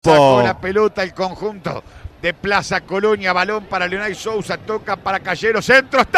Sacó la pelota el conjunto de Plaza Colonia, balón para Leonay Sousa, toca para Callero, centro, ¡está!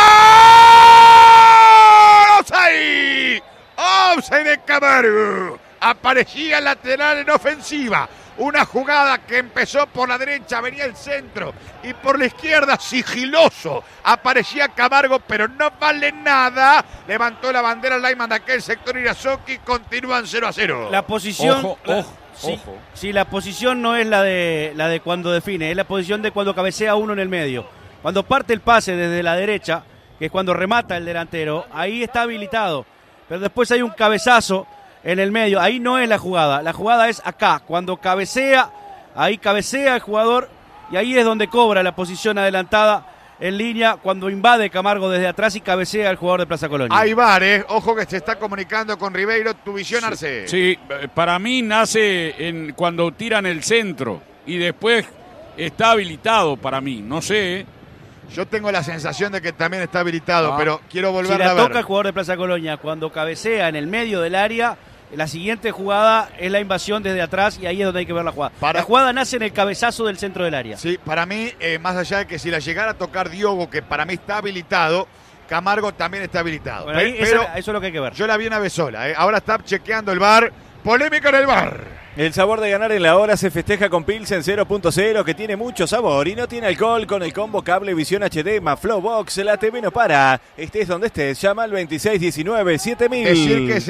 ¡Offside! ¡Offside de Camargo! Aparecía lateral en ofensiva. Una jugada que empezó por la derecha, venía el centro, y por la izquierda, sigiloso, aparecía Camargo, pero no vale nada. Levantó la bandera Lyman de aquel sector Irazoki, continúan 0-0. La posición... Ojo. Sí, la posición no es la de cuando define, es la posición de cuando cabecea uno en el medio. Cuando parte el pase desde la derecha, que es cuando remata el delantero, ahí está habilitado. Pero después hay un cabezazo en el medio, ahí no es la jugada es acá, cuando cabecea, ahí cabecea el jugador y ahí es donde cobra la posición adelantada en línea, cuando invade Camargo desde atrás y cabecea el jugador de Plaza Colonia. Hay VAR, ojo que se está comunicando con Ribeiro, tu visión, Arce. Sí, para mí nace cuando tiran el centro y después está habilitado para mí, no sé. Yo tengo la sensación de que también está habilitado, pero quiero volver a ver. Si la toca el jugador de Plaza Colonia cuando cabecea en el medio del área, la siguiente jugada es la invasión desde atrás y ahí es donde hay que ver la jugada. La jugada nace en el cabezazo del centro del área. Sí, para mí, más allá de que si la llegara a tocar Diogo, que para mí está habilitado, Camargo también está habilitado. Bueno, pero eso es lo que hay que ver. Yo la vi una vez sola. Ahora está chequeando el VAR. Polémica en el VAR. El sabor de ganar en la hora se festeja con Pilsen 0.0, que tiene mucho sabor y no tiene alcohol, con el combo cable Visión HD más Flowbox. La TV no para. Estés donde estés, llama al 2619-7000. Decir que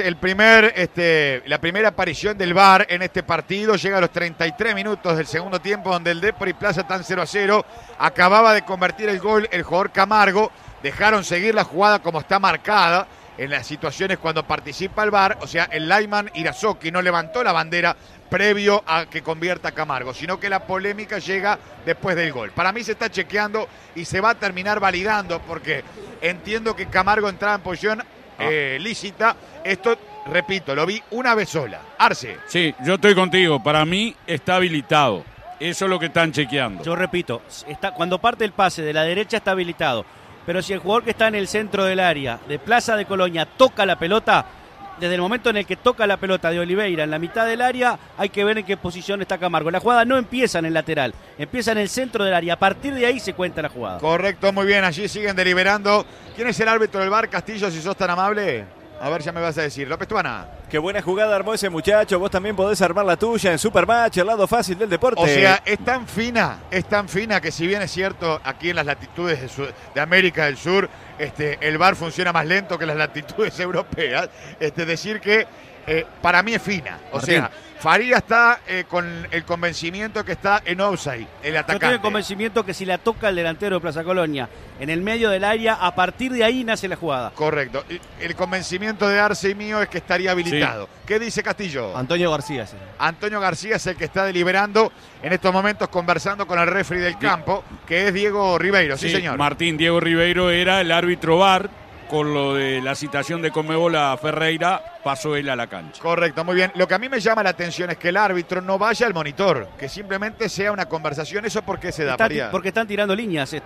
es la primera aparición del VAR en este partido. Llega a los 33 minutos del segundo tiempo, donde el Depor y Plaza están 0-0. Acababa de convertir el gol el jugador Camargo. Dejaron seguir la jugada como está marcada en las situaciones cuando participa el VAR, o sea, el Lyman Irazoki no levantó la bandera previo a que convierta a Camargo, sino que la polémica llega después del gol. Para mí se está chequeando y se va a terminar validando, porque entiendo que Camargo entraba en posición lícita. Esto, repito, lo vi una vez sola. Arce. Sí, yo estoy contigo, para mí está habilitado. Eso es lo que están chequeando. Yo repito, cuando parte el pase de la derecha está habilitado. Pero si el jugador que está en el centro del área de Plaza de Colonia toca la pelota, desde el momento en el que toca la pelota de Oliveira en la mitad del área, hay que ver en qué posición está Camargo. La jugada no empieza en el lateral, empieza en el centro del área. A partir de ahí se cuenta la jugada. Correcto, muy bien. Allí siguen deliberando. ¿Quién es el árbitro del VAR, Castillo, si sos tan amable? A ver, ya me vas a decir. López Tuana. Qué buena jugada armó ese muchacho. Vos también podés armar la tuya en Supermatch, el lado fácil del deporte. O sea, es tan fina que si bien es cierto, aquí en las latitudes de América del Sur, el VAR funciona más lento que las latitudes europeas. Decir que para mí es fina. O sea, Faría está con el convencimiento que está en offside, el atacante. Yo tengo el convencimiento que si la toca el delantero de Plaza Colonia en el medio del área, a partir de ahí nace la jugada. Correcto. El convencimiento de Arce y mío es que estaría habilitado. Sí. ¿Qué dice Castillo? Antonio García. Sí. Antonio García es el que está deliberando en estos momentos, conversando con el referee del campo, que es Diego Ribeiro. Sí, señor. Martín, Diego Ribeiro era el árbitro VAR. Con lo de la citación de Conmebol a Ferreira, pasó él a la cancha. Correcto, muy bien. Lo que a mí me llama la atención es que el árbitro no vaya al monitor, que simplemente sea una conversación. ¿Eso por qué se da, Faría? Porque están tirando líneas.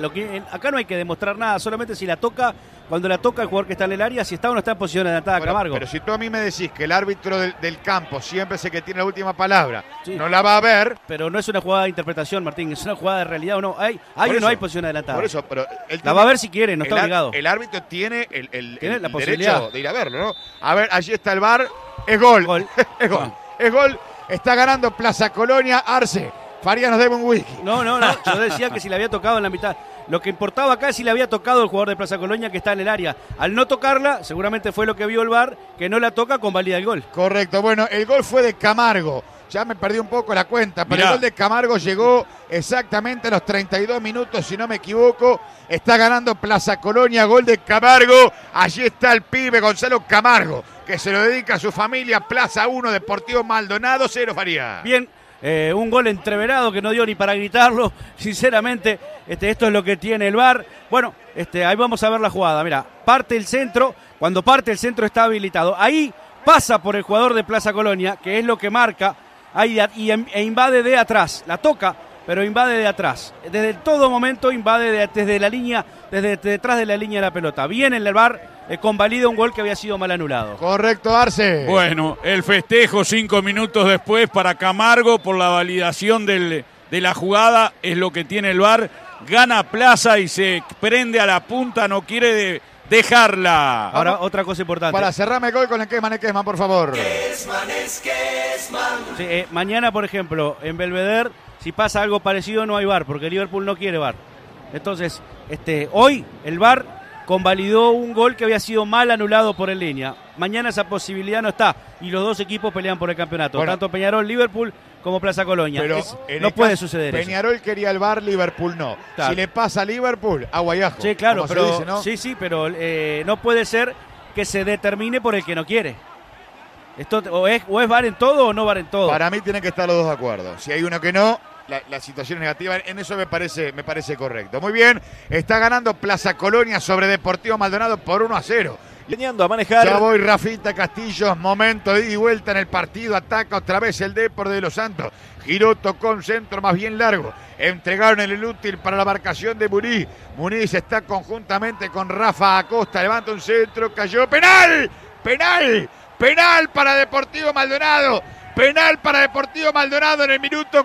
Acá no hay que demostrar nada, solamente si la toca, cuando la toca el jugador que está en el área, si está o no está en posición adelantada, bueno, Camargo. Pero si tú a mí me decís que el árbitro del campo siempre es el que tiene la última palabra, sí, no la va a ver. Pero no es una jugada de interpretación, Martín, es una jugada de realidad o no. ¿Hay o no hay posición adelantada? Por eso, pero la va a ver si quiere, no está obligado. El árbitro tiene el la derecho de ir a verlo, ¿no? A ver, allí está el VAR, es gol. Es gol. Es gol. Está ganando Plaza Colonia. Arce, Faría nos debe un whisky. No, yo decía que si le había tocado en la mitad. Lo que importaba acá es si le había tocado el jugador de Plaza Colonia que está en el área. Al no tocarla, seguramente fue lo que vio el VAR, que no la toca, convalida el gol. Correcto, bueno, el gol fue de Camargo. Ya me perdí un poco la cuenta, pero el gol de Camargo llegó exactamente a los 32 minutos, si no me equivoco. Está ganando Plaza Colonia, gol de Camargo. Allí está el pibe Gonzalo Camargo, que se lo dedica a su familia. Plaza 1, Deportivo Maldonado 0, Faría. Bien. Un gol entreverado que no dio ni para gritarlo, sinceramente. Esto es lo que tiene el VAR. Bueno, ahí vamos a ver la jugada. Mira, parte el centro, cuando parte el centro está habilitado. Ahí pasa por el jugador de Plaza Colonia, que es lo que marca, ahí e invade de atrás. La toca, pero invade de atrás. Desde todo momento invade desde la línea, desde detrás de la línea de la pelota. Viene el VAR, convalida un gol que había sido mal anulado. Correcto, Arce. Bueno, el festejo 5 minutos después para Camargo por la validación de la jugada es lo que tiene el VAR. Gana Plaza y se prende a la punta, no quiere dejarla. Ahora, otra cosa importante. Para cerrarme el gol con el Kesman, por favor. Sí, mañana, por ejemplo, en Belvedere, si pasa algo parecido no hay VAR, porque Liverpool no quiere VAR. Entonces, hoy el VAR convalidó un gol que había sido mal anulado por el línea. Mañana esa posibilidad no está y los dos equipos pelean por el campeonato. Bueno, tanto Peñarol, Liverpool como Plaza Colonia. Pero no puede suceder Peñarol eso. quería el VAR, Liverpool no. Claro. Si le pasa a Liverpool, agua y ajo. Sí, claro, como pero se dice, ¿no? sí, pero no puede ser que se determine por el que no quiere. Esto o es VAR en todo o no VAR en todo. Para mí tienen que estar los dos de acuerdo. Si hay uno que no, la situación es negativa. En eso me parece correcto. Muy bien, está ganando Plaza Colonia sobre Deportivo Maldonado por 1-0. Leñando a manejar. Ya voy, Rafita Castillos, momento de ida y vuelta en el partido, ataca otra vez el Depor de Los Santos. Giró, tocó un centro más bien largo. Entregaron el inútil para la marcación de Muniz. Muniz está conjuntamente con Rafa Acosta, levanta un centro, cayó. ¡Penal! ¡Penal! ¡Penal para Deportivo Maldonado! Penal para Deportivo Maldonado en el minuto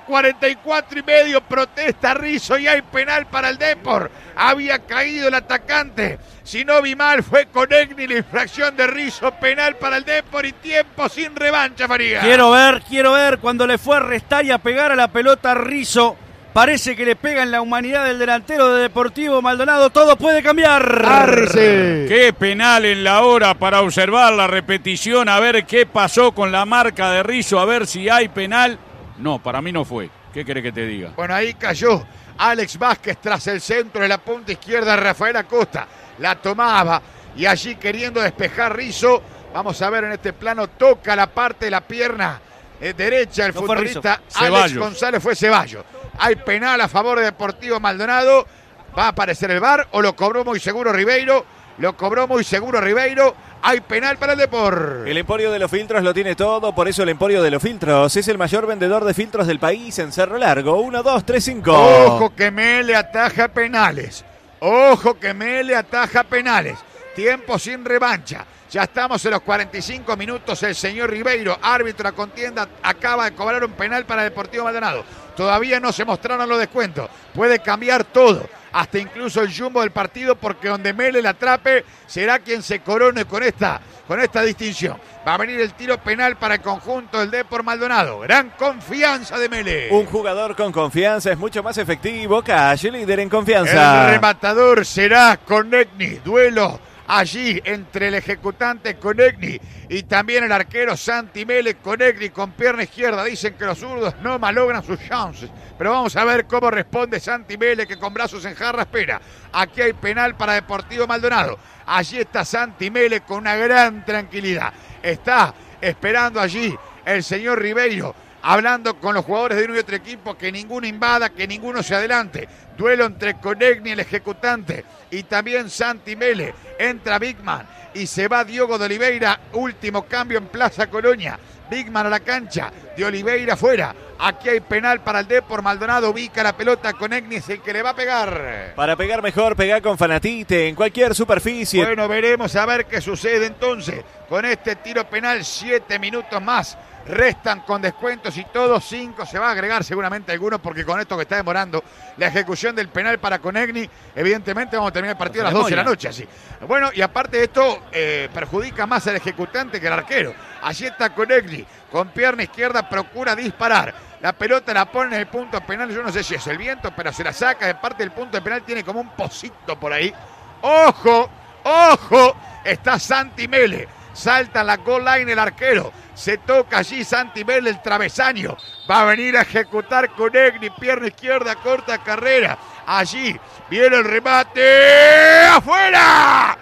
44 y medio. Protesta Rizzo y hay penal para el Depor. Había caído el atacante. Si no vi mal, fue Conegni la infracción de Rizzo. Penal para el Depor y tiempo sin revancha, Faría. Quiero ver cuando le fue a restar y a pegar a la pelota a Rizzo. Parece que le pega en la humanidad del delantero de Deportivo Maldonado. Todo puede cambiar. Arce. Qué penal en la hora para observar la repetición, a ver qué pasó con la marca de Rizzo, a ver si hay penal. No, para mí no fue. ¿Qué querés que te diga? Bueno, ahí cayó Alex Vázquez tras el centro de la punta izquierda. Rafael Acosta la tomaba y allí queriendo despejar Rizzo. Vamos a ver en este plano, toca la parte de la pierna derecha el futbolista Alex González, fue Ceballos. Hay penal a favor de Deportivo Maldonado. ¿Va a aparecer el VAR o lo cobró muy seguro Ribeiro? Lo cobró muy seguro Ribeiro. Hay penal para el Depor. El Emporio de los Filtros lo tiene todo, por eso el Emporio de los Filtros es el mayor vendedor de filtros del país en Cerro Largo. 1, 2, 3, 5. Ojo que Mele ataja penales. Ojo que Mele ataja penales. Tiempo sin revancha. Ya estamos en los 45 minutos. El señor Ribeiro, árbitro a contienda, acaba de cobrar un penal para Deportivo Maldonado. Todavía no se mostraron los descuentos. Puede cambiar todo, hasta incluso el jumbo del partido, porque donde Mele la atrape será quien se corone con esta distinción. Va a venir el tiro penal para el conjunto del Depor Maldonado. Gran confianza de Mele. Un jugador con confianza es mucho más efectivo. Calle, líder en confianza. El rematador será Conegni. Duelo allí entre el ejecutante Conegni y también el arquero Santi Mele. Conegni con pierna izquierda. Dicen que los zurdos no malogran sus chances, pero vamos a ver cómo responde Santi Mele, que con brazos en jarra espera. Aquí hay penal para Deportivo Maldonado. Allí está Santi Mele con una gran tranquilidad. Está esperando allí el señor Ribeiro, hablando con los jugadores de uno y otro equipo, que ninguno invada, que ninguno se adelante. Duelo entre Conegni, el ejecutante, y también Santi Mele. Entra Bigman y se va Diogo de Oliveira. Último cambio en Plaza Colonia. Bigman a la cancha, de Oliveira fuera. Aquí hay penal para el Depor Maldonado. Ubica la pelota, Conegni es el que le va a pegar. Para pegar mejor, pega con Fanatite en cualquier superficie. Bueno, veremos a ver qué sucede entonces con este tiro penal. 7 minutos más restan con descuentos y todo. 5 se va a agregar seguramente algunos, porque con esto que está demorando la ejecución del penal para Conegni, evidentemente vamos a terminar el partido a las 12 de la noche así. Bueno, y aparte de esto perjudica más al ejecutante que al arquero. Allí está Conegni con pierna izquierda, procura disparar. La pelota la pone en el punto penal. Yo no sé si es el viento, pero se la saca de parte del punto penal. Tiene como un pocito por ahí. ¡Ojo! ¡Ojo! Está Santi Mele. Salta la goal line el arquero. Se toca allí Santi Mele, el travesaño. Va a venir a ejecutar Conegni. Pierna izquierda, corta carrera. Allí viene el remate. ¡Afuera!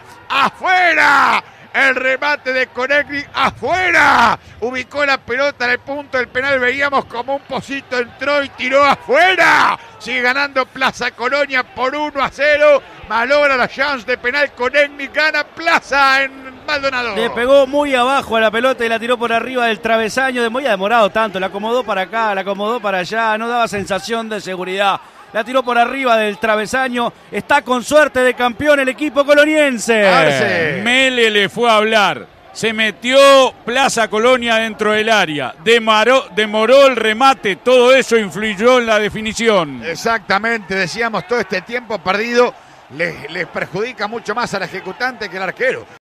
¡Afuera! El remate de Conegni, afuera. Ubicó la pelota en el punto del penal. Veíamos como un pocito entró y tiró afuera. Sigue ganando Plaza Colonia por 1-0. Malogra la chance de penal. Conegni gana Plaza en Maldonado. Le pegó muy abajo a la pelota y la tiró por arriba del travesaño. Muy demorado tanto, la acomodó para acá, la acomodó para allá, no daba sensación de seguridad. La tiró por arriba del travesaño. Está con suerte de campeón el equipo coloniense. Arce. Mele le fue a hablar. Se metió Plaza Colonia dentro del área. Demoró el remate. Todo eso influyó en la definición. Exactamente, decíamos, todo este tiempo perdido les perjudica mucho más al ejecutante que al arquero.